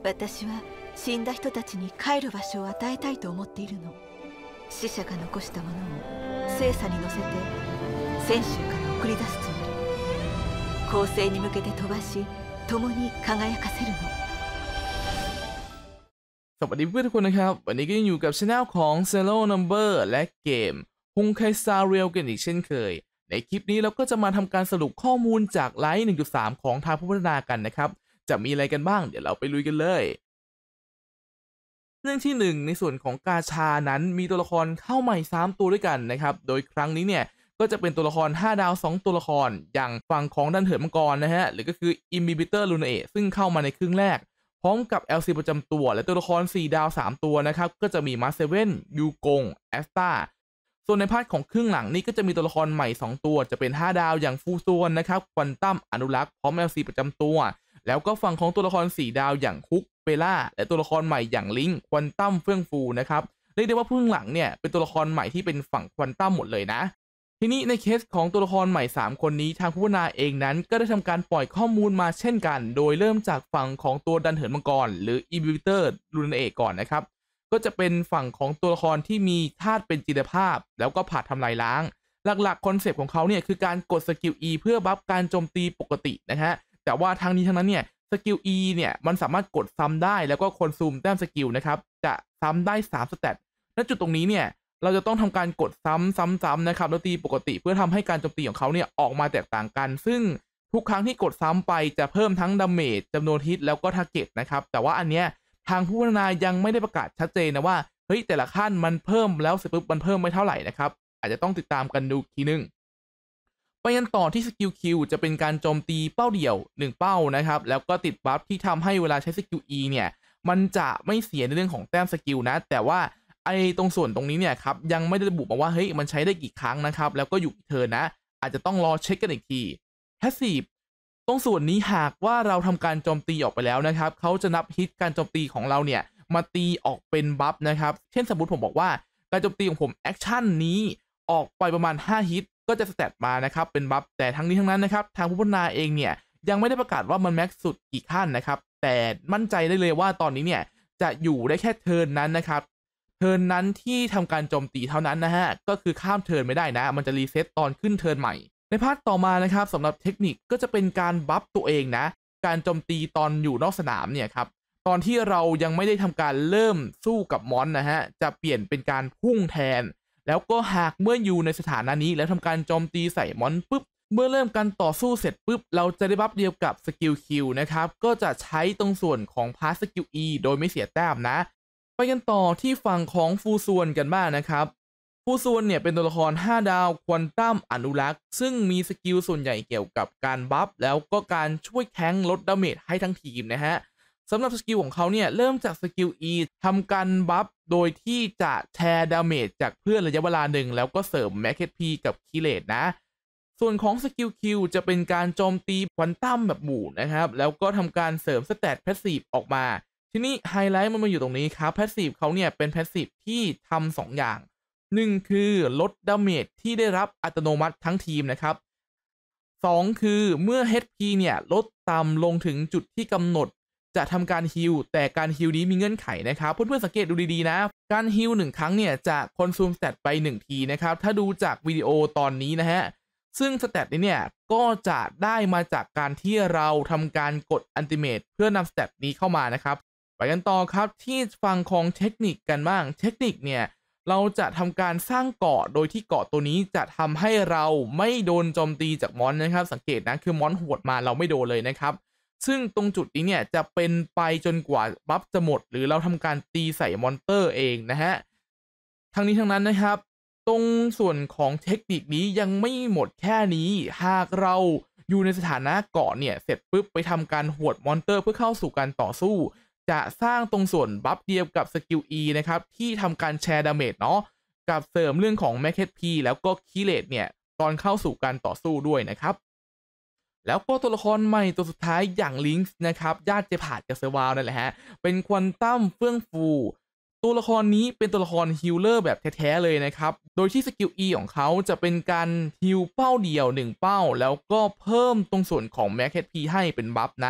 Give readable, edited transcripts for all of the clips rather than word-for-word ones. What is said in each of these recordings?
私は死んだ人たちに帰る場所を与えたいと思っているの。死者が残したものを聖査に乗せて泉州から送り出すつもり。公正に向けて飛ばし共に輝かせるの。 สวัสดีเพื่อนทุกคนนะครับวันนี้ก็ยังอยู่กับช่องของ Zero Number และเกมฮงไคซาเรียลกันอีกเช่นเคยในคลิปนี้เราก็จะมาทำการสรุปข้อมูลจากไลฟ์ 1.3 ของทางผู้พัฒนากันนะครับจะมีอะไรกันบ้างเดี๋ยวเราไปลุยกันเลยเรื่องที่1ในส่วนของกาชานั้นมีตัวละครเข้าใหม่3ตัวด้วยกันนะครับโดยครั้งนี้เนี่ยก็จะเป็นตัวละคร5ดาว2ตัวละครอย่างฝั่งของดันเถิดมังกรนะฮะหรือก็คืออิมบิบิเตอร์ลูนาเอะซึ่งเข้ามาในครึ่งแรกพร้อมกับ LC ประจำตัวและตัวละคร4ดาว3ตัวนะครับก็จะมีมาเซเว่นยูกงแอสตาส่วนในพาร์ทของครึ่งหลังนี่ก็จะมีตัวละครใหม่2ตัวจะเป็น5ดาวอย่างฟูซวนนะครับควอนตัมอนุรักษ์พร้อม LC ประจำตัวแล้วก็ฝั่งของตัวละคร4ดาวอย่างฮุกเปล่าและตัวละครใหม่อย่างลิงควอนตัมเฟื่องฟูนะครับเรียกได้ว่าครึ่งหลังเนี่ยเป็นตัวละครใหม่ที่เป็นฝั่งควอนตัมหมดเลยนะทีนี้ในเคสของตัวละครใหม่3คนนี้ทางผู้พัฒนาเองนั้นก็ได้ทำการปล่อยข้อมูลมาเช่นกันโดยเริ่มจากฝั่งของตัวดันเถิดมังกรหรืออินบิวิเตอร์ลูนาเอะก่อนนะครับก็จะเป็นฝั่งของตัวละครที่มีธาตุเป็นจิตภาพแล้วก็ผ่าทำลายล้างหลักๆคอนเซปต์ของเขาเนี่ยคือการกดสกิล E เพื่อบัฟการโจมตีปกตินะฮะแต่ว่าทางนี้ทั้งนั้นเนี่ยสกิล E เนี่ยมันสามารถกดซ้ำได้แล้วก็คอนซูมแต้มสกิลนะครับจะซ้ำได้3สเตตณจุดตรงนี้เนี่ยเราจะต้องทำการกดซ้ำนะครับแล้วตีปกติเพื่อทำให้การโจมตีของเขาเนี่ยออกมาแตกต่างกันซึ่งทุกครั้งที่กดซ้ำไปจะเพิ่มทั้งดาเมจจำนวนฮิตแล้วก็ทาร์เก็ตนะครับแต่ว่าอันเนี้ยทางผู้พัฒนายังไม่ได้ประกาศชัดเจนนะว่าเฮ้ยแต่ละขั้นมันเพิ่มแล้วเสร็จปุ๊บมันเพิ่มไม่เท่าไหร่นะครับอาจจะต้องติดตามกันดูทีนึงไปกันต่อที่สกิล Q จะเป็นการโจมตีเป้าเดี่ยว1เป้านะครับแล้วก็ติดบัฟที่ทำให้เวลาใช้สกิล E เนี่ยมันจะไม่เสียในเรื่องของแต้มสกิลนะแต่ว่าไอ้ตรงส่วนตรงนี้เนี่ยครับยังไม่ได้ระบุมาว่าเฮ้ยมันใช้ได้กี่ครั้งนะครับแล้วก็อยู่กี่เทิร์นนะอาจจะต้องรอเช็คกันอีกทีแพสซีฟตรงส่วนนี้หากว่าเราทำการโจมตีออกไปแล้วนะครับเขาจะนับฮิตการโจมตีของเราเนี่ยมาตีออกเป็นบัฟนะครับเช่นสมมติผมบอกว่าการโจมตีของผมแอคชั่นนี้ออกไปประมาณ5ฮิตก็จะสแตทมานะครับเป็นบัฟแต่ทั้งนี้ทั้งนั้นนะครับทางผู้พัฒนาเองเนี่ยยังไม่ได้ประกาศว่ามันแม็กซ์สุดกี่ขั้นนะครับแต่มั่นใจได้เลยว่าตอนนี้เนี่ยจะอยู่ได้แค่เทิร์นนั้นนะครับเทิร์นนั้นที่ทำการโจมตีเท่านั้นนะฮะก็คือข้ามเทิร์นไม่ได้นะมันจะรีเซ็ตตอนขึ้นเทิร์นใหม่ในพาร์ทต่อมานะครับสำหรับเทคนิคก็จะเป็นการบัฟตัวเองนะการโจมตีตอนอยู่นอกสนามเนี่ยครับตอนที่เรายังไม่ได้ทำการเริ่มสู้กับมอนนะฮะจะเปลี่ยนเป็นการพุ่งแทนแล้วก็หากเมื่ออยู่ในสถานะนี้แล้วทำการโจมตีใส่มอนปุ๊บเมื่อเริ่มการต่อสู้เสร็จปุ๊บเราจะได้บัฟเดียวกับสกิล Q นะครับก็จะใช้ตรงส่วนของพาสสกิล E โดยไม่เสียแต้มนะไปกันต่อที่ฝั่งของฟูซวนกันบ้างนะครับฟูซวนเนี่ยเป็นตัวละคร5ดาวควอนตัมอนุรักษ์ซึ่งมีสกิลส่วนใหญ่เกี่ยวกับการบัฟแล้วก็การช่วยแทงลดดาเมจให้ทั้งทีมนะฮะสำหรับสกิลของเขาเนี่ยเริ่มจากสกิล E ทำการบัฟโดยที่จะแชร์ดาเมจจากเพื่อนระยะเวลาหนึ่งแล้วก็เสริมแม็กเ p กับคีเลตนะส่วนของสกิล Q จะเป็นการโจมตีควอนตัมแบบหมู่นะครับแล้วก็ทำการเสริมสแตทแพสซีฟออกมาทีนี้ไฮไลท์มันมาอยู่ตรงนี้ครับแพสซีฟเขาเนี่ยเป็นแพสซีฟที่ทำ2อย่าง1คือลดดาเมจที่ได้รับอัตโนมัติทั้งทีมนะครับ2คือเมื่อ HP เนี่ยลดต่ำลงถึงจุดที่กำหนดจะทำการฮีลแต่การฮีลนี้มีเงื่อนไขนะครับเพื่อนๆสังเกตดูดีๆนะการฮีล1ครั้งเนี่ยจะคอนซูมสแตทไป1ทีนะครับถ้าดูจากวิดีโอตอนนี้นะฮะซึ่งสแตทนี้เนี่ยก็จะได้มาจากการที่เราทำการกดอัลติเมทเพื่อนำสแตทนี้เข้ามานะครับไปกันต่อครับที่ฝั่งของเทคนิคกันบ้างเทคนิคเนี่ยเราจะทำการสร้างเกาะโดยที่เกาะตัวนี้จะทำให้เราไม่โดนโจมตีจากมอนนะครับสังเกตนะคือมอนหวดมาเราไม่โดนเลยนะครับซึ่งตรงจุดนี้เนี่ยจะเป็นไปจนกว่าบัฟจะหมดหรือเราทำการตีใส่มอนเตอร์เองนะฮะทั้งนี้ทั้งนั้นนะครับตรงส่วนของเทคนิคนี้ยังไม่หมดแค่นี้หากเราอยู่ในสถานะเกาะเนี่ยเสร็จปุ๊บไปทำการหวดมอนเตอร์เพื่อเข้าสู่การต่อสู้จะสร้างตรงส่วนบัฟเดียวกับสกิล E นะครับที่ทำการแชร์ดาเมจเนาะกับเสริมเรื่องของแม็ก HP แล้วก็คีเลตเนี่ยตอนเข้าสู่การต่อสู้ด้วยนะครับแล้วก็ตัวละครใหม่ตัวสุดท้ายอย่างลิงส์นะครับญาติเจพาดกับเซอร์วาวนั่นแหละฮะเป็นควอนตัมเฟื่องฟูตัวละครนี้เป็นตัวละครฮีลเลอร์แบบแท้ๆเลยนะครับโดยที่สกิล E ของเขาจะเป็นการฮีลเป้าเดียว1เป้าแล้วก็เพิ่มตรงส่วนของแม็ก HP ให้เป็นบัฟนะ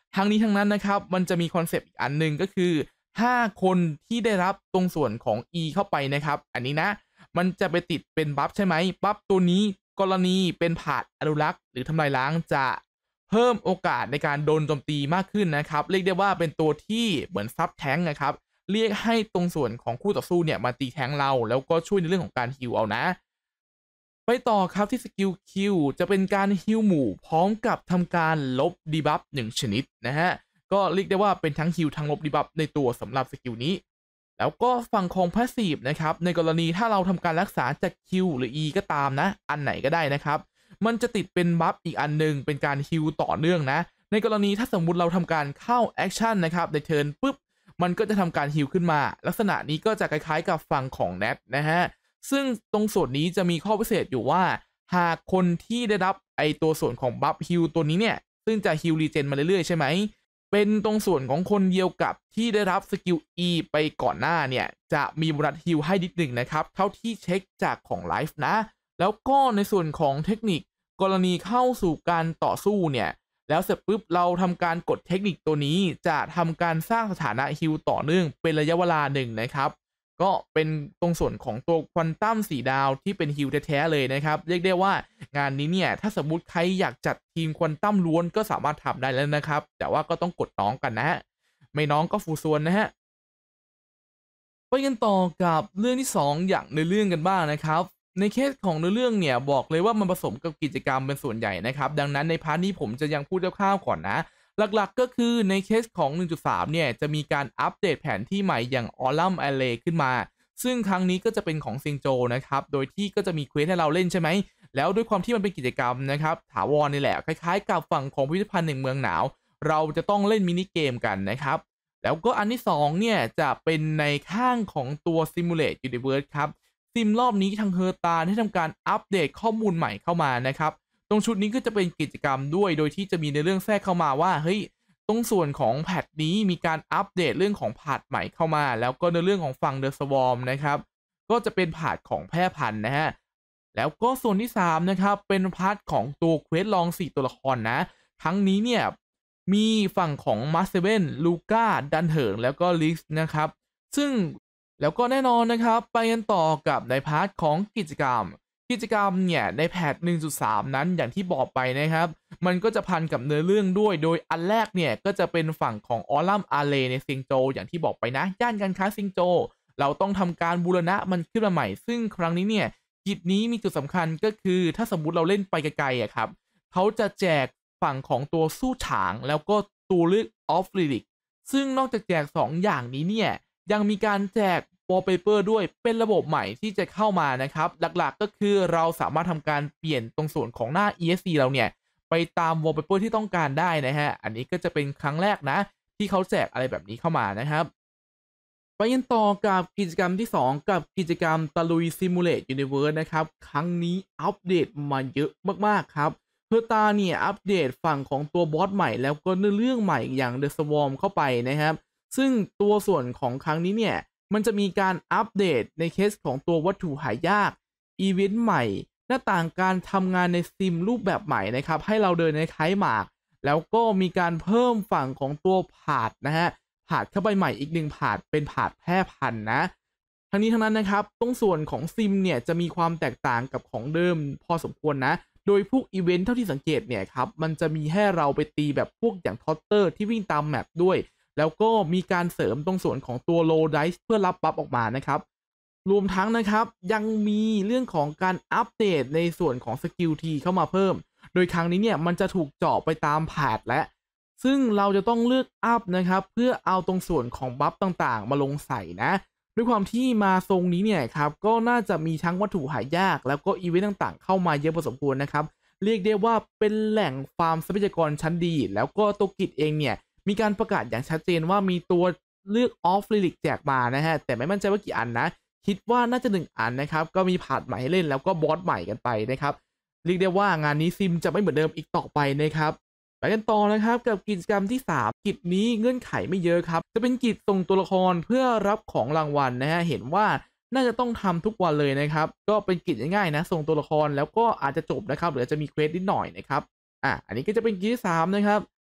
ทั้งนี้ทั้งนั้นนะครับมันจะมีคอนเซปต์อีกอันหนึ่งก็คือถ้าคนที่ได้รับตรงส่วนของ E เข้าไปนะครับอันนี้นะมันจะไปติดเป็นบัฟใช่ไหมบัฟตัวนี้กรณีเป็นผาดอนุรักษ์หรือทำลายล้างจะเพิ่มโอกาสในการโดนโจมตีมากขึ้นนะครับเรียกได้ว่าเป็นตัวที่เหมือนซับแทงค์นะครับเรียกให้ตรงส่วนของคู่ต่อสู้เนี่ยมาตีแทงค์เราแล้วก็ช่วยในเรื่องของการฮีลเอานะไปต่อครับที่สกิล Q จะเป็นการฮีลหมู่พร้อมกับทำการลบดีบัฟ1ชนิดนะฮะก็เรียกได้ว่าเป็นทั้งฮีลทั้งลบดีบัฟในตัวสำหรับสกิลนี้แล้วก็ฝั่งของพาสซีฟนะครับในกรณีถ้าเราทำการรักษาจาก Q หรือ E ก็ตามนะอันไหนก็ได้นะครับมันจะติดเป็นบัฟอีกอันนึงเป็นการฮีลต่อเนื่องนะในกรณีถ้าสมมุติเราทำการเข้าแอคชั่นนะครับในเทิร์นปุ๊บมันก็จะทำการฮีลขึ้นมาลักษณะนี้ก็จะคล้ายๆกับฝั่งของแนทนะฮะซึ่งตรงส่วนนี้จะมีข้อพิเศษอยู่ว่าหากคนที่ได้รับไอตัวส่วนของบัฟฮีลตัวนี้เนี่ยซึ่งจะฮีลรีเจนมาเรื่อยๆใช่ไหมเป็นตรงส่วนของคนเดียวกับที่ได้รับสกิล E ไปก่อนหน้าเนี่ยจะมีโบนัสฮีลให้นิดหนึ่งนะครับเท่าที่เช็คจากของไลฟ์นะแล้วก็ในส่วนของเทคนิคกรณีเข้าสู่การต่อสู้เนี่ยแล้วเสร็จปุ๊บเราทำการกดเทคนิคตัวนี้จะทำการสร้างสถานะฮีลต่อเนื่องเป็นระยะเวลาหนึ่งนะครับก็เป็นตรงส่วนของตัวควอนตัม4 ดาวที่เป็นฮีลแท้ๆเลยนะครับเรียกได้ว่างานนี้เนี่ยถ้าสมมุติใครอยากจัดทีมควอนตัมล้วนก็สามารถทำได้แล้วนะครับแต่ว่าก็ต้องกดน้องกันนะฮะไม่น้องก็ฟูส่วนนะฮะไปกันต่อกับเรื่องที่2อย่างในเรื่องกันบ้างนะครับในเคสของในเรื่องเนี่ยบอกเลยว่ามันผสมกับกิจกรรมเป็นส่วนใหญ่นะครับดังนั้นในพาร์ทนี้ผมจะยังพูดคร่าวๆก่อนนะหลักๆก็คือในเคสของ 1.3 เนี่ยจะมีการอัปเดตแผนที่ใหม่อย่าง Autumn Alley ขึ้นมาซึ่งครั้งนี้ก็จะเป็นของซิงโจนะครับโดยที่ก็จะมีเควสให้เราเล่นใช่ไหมแล้วด้วยความที่มันเป็นกิจกรรมนะครับถาวรนี่แหละคล้ายๆกับฝั่งของพิพิธภัณฑ์แห่งเมืองหนาวเราจะต้องเล่นมินิเกมกันนะครับแล้วก็อันที่2เนี่ยจะเป็นในข้างของตัว Simulate Universe ครับซิมรอบนี้ทางเฮอร์ตาได้ทำการอัปเดตข้อมูลใหม่เข้ามานะครับตรงชุดนี้ก็จะเป็นกิจกรรมด้วยโดยที่จะมีในเรื่องแทรกเข้ามาว่าเฮ้ยตรงส่วนของแพทนี้มีการอัปเดตเรื่องของพาร์ทใหม่เข้ามาแล้วก็ในเรื่องของฝั่ง The Swarm นะครับก็จะเป็นพาร์ทของแพร่พันธุ์นะฮะแล้วก็ส่วนที่3นะครับเป็นพาร์ทของตัวเควสลอง4ตัวละครนะครั้งนี้เนี่ยมีฝั่งของมาร์เซเว่นลูก้าดันเหิงแล้วก็ลิสนะครับซึ่งแล้วก็แน่นอนนะครับไปกันต่อกับในพาร์ทของกิจกรรมเนี่ยในแพท 1.3 นั้นอย่างที่บอกไปนะครับมันก็จะพันกับเนื้อเรื่องด้วยโดยอันแรกเนี่ยก็จะเป็นฝั่งของออลัมอาเลในซิงโจอย่างที่บอกไปนะย่านการค้าซิงโจเราต้องทำการบูรณะมันขึ้นมาใหม่ซึ่งครั้งนี้เนี่ยกิจนี้มีจุดสำคัญก็คือถ้าสมมุติเราเล่นไปไกลๆอะครับเขาจะแจกฝั่งของตัวสู้ฉางแล้วก็ตัวเลือกออฟลิลิกซึ่งนอกจากแจก2อย่างนี้เนี่ยยังมีการแจกwallpaper ด้วยเป็นระบบใหม่ที่จะเข้ามานะครับหลักๆก็คือเราสามารถทำการเปลี่ยนตรงส่วนของหน้า ESC เราเนี่ยไปตาม wallpaper ที่ต้องการได้นะฮะอันนี้ก็จะเป็นครั้งแรกนะที่เขาแจกอะไรแบบนี้เข้ามานะครับไปกันต่อกับกิจกรรมที่2กับกิจกรรมตะลุย Simulate Universe นะครับครั้งนี้อัปเดตมาเยอะมากๆครับเพื่อตาเนี่ยอัปเดตฝั่งของตัวบอสใหม่แล้วก็เนื้อเรื่องใหม่อย่าง The Swarm เข้าไปนะครับซึ่งตัวส่วนของครั้งนี้เนี่ยมันจะมีการอัปเดตในเคสของตัววัตถุหายากอีเวนต์ใหม่หน้าต่างการทำงานในซิมรูปแบบใหม่นะครับให้เราเดินในคล้ายหมากแล้วก็มีการเพิ่มฝั่งของตัวผาดนะฮะผาดเข้าไปใหม่อีก1ผาดเป็นผาดแพร่พันธุ์นะทั้งนี้ทั้งนั้นนะครับตรงส่วนของซิมเนี่ยจะมีความแตกต่างกับของเดิมพอสมควรนะโดยพวกอีเวนต์เท่าที่สังเกตเนี่ยครับมันจะมีให้เราไปตีแบบพวกอย่างทอตเตอร์ที่วิ่งตามแมปด้วยแล้วก็มีการเสริมตรงส่วนของตัวโลไดส์เพื่อรับบัฟออกมานะครับรวมทั้งนะครับยังมีเรื่องของการอัปเดตในส่วนของสกิลทีเข้ามาเพิ่มโดยครั้งนี้เนี่ยมันจะถูกเจาะไปตามแพทและซึ่งเราจะต้องเลือกอัพนะครับเพื่อเอาตรงส่วนของบัฟต่างๆมาลงใส่นะด้วยความที่มาทรงนี้เนี่ยครับก็น่าจะมีทั้งวัตถุหายากแล้วก็อีเวนต์ต่างๆเข้ามาเยอะพอสมควรนะครับเรียกได้ว่าเป็นแหล่งฟาร์มทรัพยากรชั้นดีแล้วก็ตัวกิจเองเนี่ยมีการประกาศอย่างชัดเจนว่ามีตัวเลือกออฟลิลิกแจกมานะฮะแต่ไม่มั่นใจว่ากี่อันนะคิดว่าน่าจะ1อันนะครับก็มีพาร์ทใหม่ให้เล่นแล้วก็บอสใหม่กันไปนะครับเรียกได้ว่างานนี้ซิมจะไม่เหมือนเดิมอีกต่อไปนะครับไปกันต่อนะครับกับกิจกรรมที่3กิจนี้เงื่อนไขไม่เยอะครับจะเป็นกิจส่งตัวละครเพื่อรับของรางวัลนะฮะเห็นว่าน่าจะต้องทำทุกวันเลยนะครับก็เป็นกิจง่ายๆนะส่งตัวละครแล้วก็อาจจะจบนะครับหรือจะมีเควสนิดหน่อยนะครับอันนี้ก็จะเป็นกิจที่3นะครับ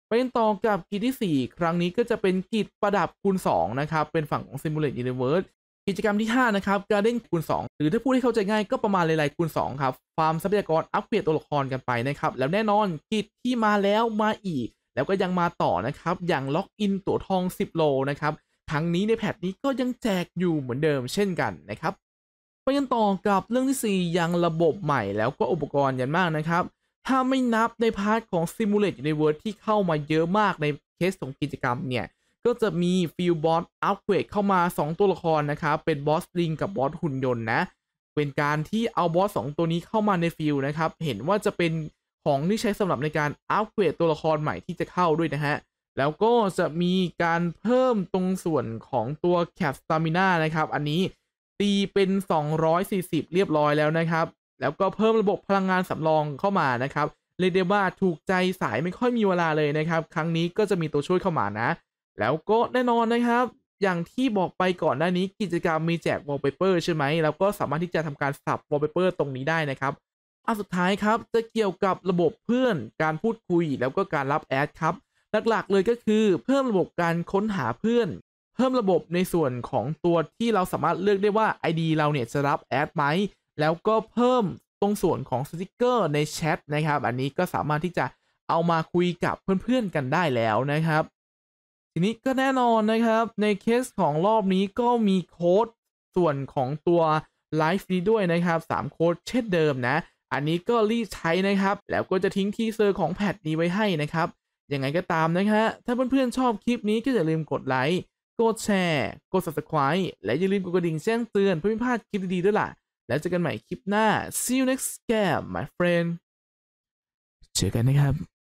ไปต่อกับกิจที่ 4 ครั้งนี้ก็จะเป็นกิจประดับคูณ 2 นะครับเป็นฝั่งของ Simulate Universe กิจกรรมที่ 5 นะครับ Garden คูณ 2 หรือถ้าพูดให้เข้าใจง่ายก็ประมาณเลไลคูณ 2 ครับฟาร์มทรัพยากรอัปเกรดตัวละครกันไปนะครับแล้วแน่นอนกิจที่มาแล้วมาอีกแล้วก็ยังมาต่อนะครับอย่างล็อกอินตั๋วทอง10โลนะครับครั้งนี้ในแพทนี้ก็ยังแจกอยู่เหมือนเดิมเช่นกันนะครับไปกันต่อกับเรื่องที่ 4 ยังระบบใหม่แล้วก็อุปกรณ์ยันมากนะครับถ้าไม่นับในพาร์ทของ Simulate Universe ที่เข้ามาเยอะมากในเคสของกิจกรรมเนี่ยก็จะมีฟิลบอสอัปเกรดเข้ามา2ตัวละครนะครับเป็นบอสลิงกับบอสหุ่นยนต์นะเป็นการที่เอาบอส2ตัวนี้เข้ามาในฟิลนะครับเห็นว่าจะเป็นของที่ใช้สำหรับในการอัปเกรดตัวละครใหม่ที่จะเข้าด้วยนะฮะแล้วก็จะมีการเพิ่มตรงส่วนของตัวแคปสตามิน่านะครับอันนี้ตีเป็น240เรียบร้อยแล้วนะครับแล้วก็เพิ่มระบบพลังงานสำรองเข้ามานะครับเรียกได้ว่าถูกใจสายไม่ค่อยมีเวลาเลยนะครับครั้งนี้ก็จะมีตัวช่วยเข้ามานะแล้วก็แน่นอนนะครับอย่างที่บอกไปก่อนหน้านี้กิจกรรมมีแจก wallpaper ใช่ไหมแล้วก็สามารถที่จะทำการสับ wallpaper ตรงนี้ได้นะครับอันสุดท้ายครับจะเกี่ยวกับระบบเพื่อนการพูดคุยแล้วก็การรับแอดครับหลักๆเลยก็คือเพิ่มระบบการค้นหาเพื่อนเพิ่มระบบในส่วนของตัวที่เราสามารถเลือกได้ว่า ID เราเนี่ยจะรับแอดไหมแล้วก็เพิ่มตรงส่วนของสติกเกอร์ในแชทนะครับอันนี้ก็สามารถที่จะเอามาคุยกับเพื่อนๆกันได้แล้วนะครับทีนี้ก็แน่นอนนะครับในเคสของรอบนี้ก็มีโค้ดส่วนของตัวไลฟ์นี้ด้วยนะครับ3โค้ดเช่นเดิมนะอันนี้ก็รีบใช้นะครับแล้วก็จะทิ้งทีเซอร์ของแพทนี้ไว้ให้นะครับยังไงก็ตามนะฮะถ้าเพื่อนๆชอบคลิปนี้ก็อย่าลืมกดไลค์กดแชร์กด Subscribe และอย่าลืมกดกระดิ่งแจ้งเตือนเพื่อไม่พลาดคลิปดีๆด้วยล่ะแล้วเจอกันใหม่คลิปหน้า see you next game my friend เจอกันนะครับ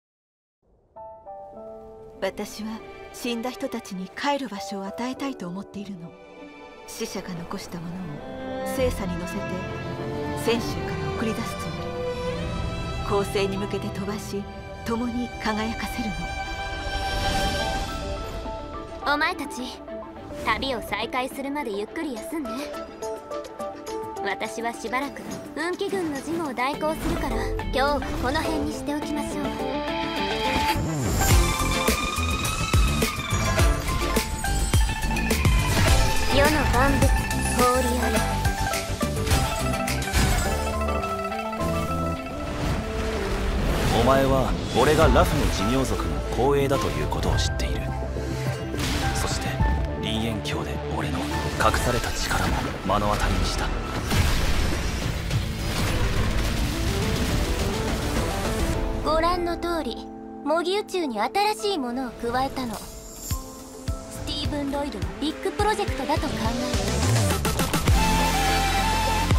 私は死んだ人たちに帰る場所を与えたいと思っているの。死者が残したものを聖査に乗せて泉州から送り出すつもり。公正に向けて飛ばし共に輝かせるの。お前たち旅を再開するまでゆっくり休んで。私はしばらく運気軍の事務を代行するから今日はこの辺にしておきましょう。世の万物放り合い。 お前は俺がラフの寿命族の光栄だということを知っている。そして林縁境で俺の隠された力も目の当たりにした。 ご覧の通り模擬宇宙に新しいものを加えたの。スティーブン・ロイドはビッグプロジェクトだと考える。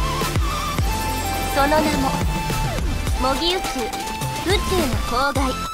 その名も模擬宇宙宇宙の公害。